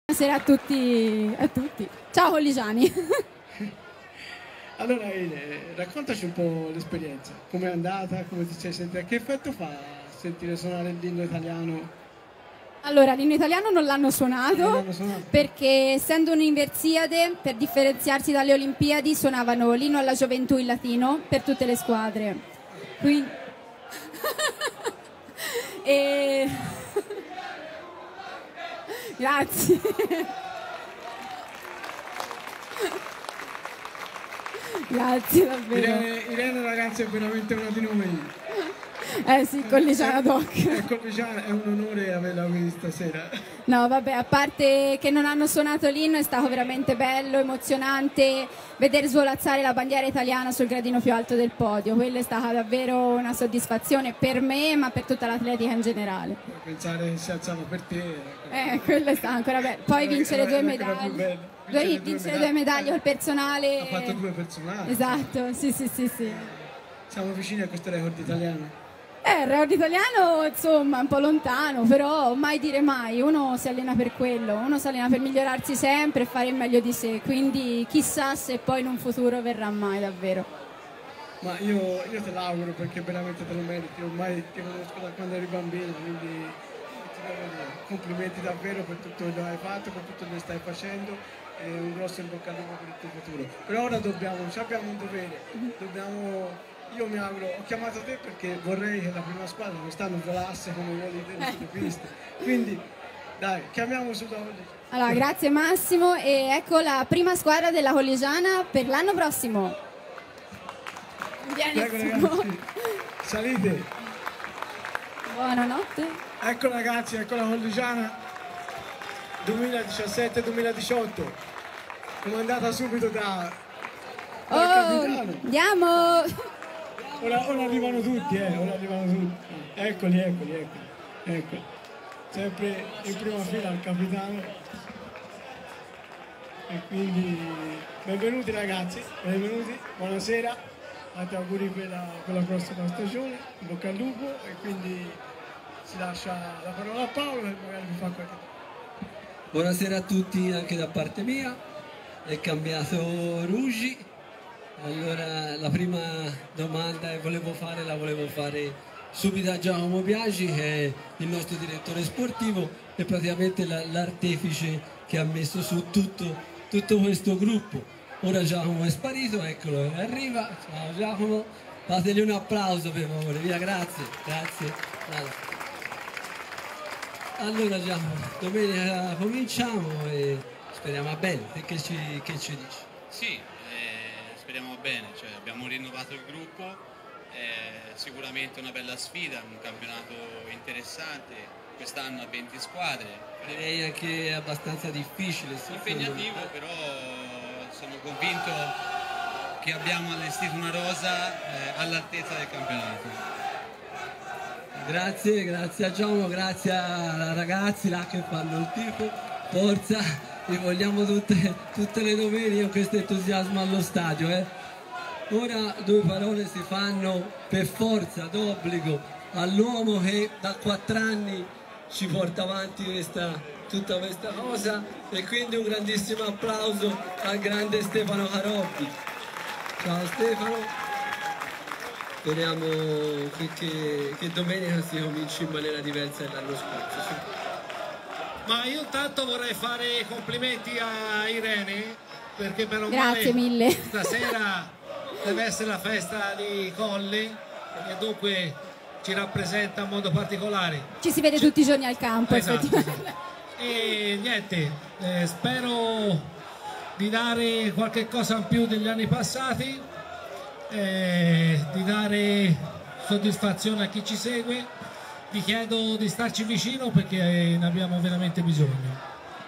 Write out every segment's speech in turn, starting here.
Buonasera a tutti, a tutti. Ciao colligiani. Allora raccontaci un po' l'esperienza, com'è andata, come ti sei sentita, che effetto fa sentire suonare l'inno italiano? Allora, l'inno italiano non l'hanno suonato, Non l'hanno suonato? perché essendo un'Universiade, per differenziarsi dalle Olimpiadi, suonavano l'inno alla gioventù in latino per tutte le squadre. Quindi... e... Grazie. Grazie davvero. Irene ragazzi è veramente una di noi. Sì, colligiana doc. Colligiana è un onore averla qui stasera. No, vabbè, a parte che non hanno suonato l'inno, è stato veramente bello, emozionante vedere svolazzare la bandiera italiana sul gradino più alto del podio. Quella è stata davvero una soddisfazione per me, ma per tutta l'atletica in generale. Pensare che si alzano per te. Quello è stato ancora bello. Poi vincere due medaglie. Vincere due medaglie col personale. Ha fatto due personali. Esatto, sì. Siamo vicini a questo record italiano. Il record italiano insomma è un po' lontano, però mai dire mai, uno si allena per quello, uno si allena per migliorarsi sempre e fare il meglio di sé, quindi chissà se poi in un futuro verrà mai davvero. Ma io te l'auguro perché veramente te lo meriti, ormai ti conosco da quando eri bambino, quindi ti devo dire, complimenti davvero per tutto quello che hai fatto, per tutto quello che stai facendo e un grosso in bocca al lupo per il tuo futuro. Però ora abbiamo un dovere, io mi auguro, ho chiamato te perché vorrei che la prima squadra quest'anno volasse come i voli delle piste, quindi dai, chiamiamo su da oggi. Allora, grazie Massimo e ecco la prima squadra della Colligiana per l'anno prossimo. Prego ragazzi, salite. Buonanotte. Ecco ragazzi, ecco la Colligiana 2017-2018, comandata subito dal capitano. Andiamo! Ora arrivano tutti, Eccoli. Sempre in prima fila il capitano. E quindi benvenuti ragazzi, benvenuti, buonasera, tanti auguri per la prossima stagione, in bocca al lupo e quindi si lascia la parola a Paolo e magari mi fa qualche domanda. Buonasera a tutti anche da parte mia, è cambiato Ruggi. Allora la prima domanda che la volevo fare subito a Giacomo Biagi, che è il nostro direttore sportivo e praticamente l'artefice che ha messo su tutto questo gruppo. Ora Giacomo è sparito, eccolo, arriva. Ciao Giacomo, fategli un applauso per favore, via, grazie. Allora Giacomo, domenica cominciamo e speriamo a bene, che ci dici? Sì, speriamo bene, cioè, abbiamo rinnovato il gruppo, sicuramente una bella sfida, un campionato interessante, quest'anno a 20 squadre. Direi anche abbastanza difficile. Impegnativo, però sono convinto che abbiamo allestito una rosa all'altezza del campionato. Grazie a Giacomo, grazie ai ragazzi là che fanno il tifo, forza, vi vogliamo tutte le domeniche con questo entusiasmo allo stadio. Ora due parole si fanno per forza, d'obbligo, all'uomo che da 4 anni ci porta avanti tutta questa cosa e quindi un grandissimo applauso al grande Stefano Caroppi. Ciao Stefano. Speriamo che domenica si cominci in maniera diversa dell'anno scorso. Sì. Ma io intanto vorrei fare i complimenti a Irene perché per un Grazie mille. Stasera deve essere la festa di Colle e dunque ci rappresenta in modo particolare. Ci si vede tutti i giorni al campo, esatto. effettivamente. E niente, spero di dare qualche cosa in più degli anni passati. Di dare soddisfazione a chi ci segue, vi chiedo di starci vicino perché ne abbiamo veramente bisogno.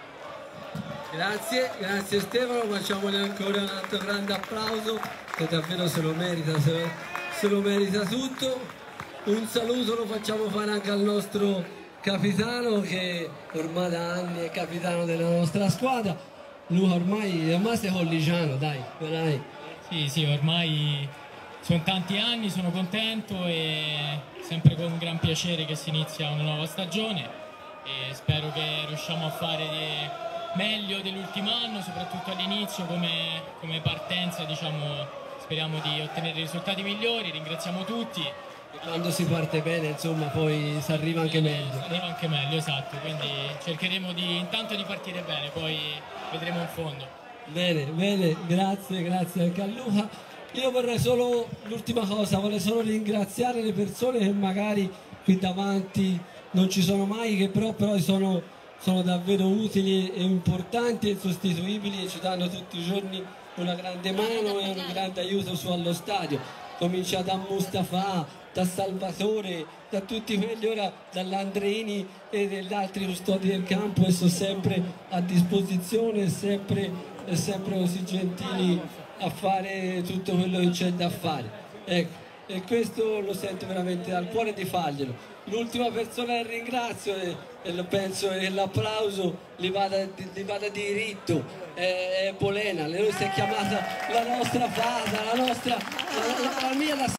Grazie Stefano, facciamogli ancora un altro grande applauso che davvero se lo merita tutto. Un saluto lo facciamo fare anche al nostro capitano che ormai da anni è capitano della nostra squadra. Luca ormai sei colligiano, dai. Sì, ormai sono tanti anni, sono contento e sempre con gran piacere che si inizia una nuova stagione e spero che riusciamo a fare meglio dell'ultimo anno, soprattutto all'inizio come partenza, diciamo, speriamo di ottenere risultati migliori, ringraziamo tutti. Quando si parte bene, insomma, poi si arriva anche meglio. Si arriva anche meglio, esatto, quindi cercheremo intanto di partire bene, poi vedremo in fondo. Bene, bene, grazie anche a Luca. Io vorrei solo, l'ultima cosa, vorrei solo ringraziare le persone che magari qui davanti non ci sono mai, che però sono davvero utili e importanti e insostituibili e ci danno tutti i giorni una grande mano e un grande aiuto su allo stadio. Comincia da Mustafa, da Salvatore, da tutti quelli, ora dall'Andreini e degli altri custodi del campo, e sono sempre a disposizione e sempre così gentili a fare tutto quello che c'è da fare. Ecco, e questo lo sento veramente dal cuore di farglielo. L'ultima persona che ringrazio e penso che l'applauso gli vada diritto è Polena. Lei si è chiamata la nostra fata, la mia